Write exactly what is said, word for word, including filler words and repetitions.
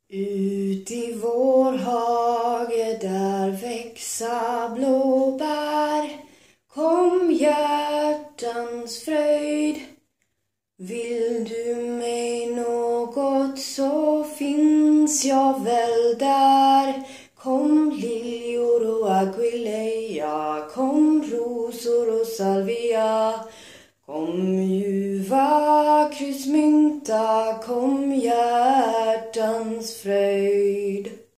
Ut i vår hage där växa blåbär, kom hjärtans fröjd. Vill du mig något så finns jag väl där. Kom liljor och aquileia, kom rosor och salvia. Kom ljuva kryssmynta, kom hjärtans fröjd.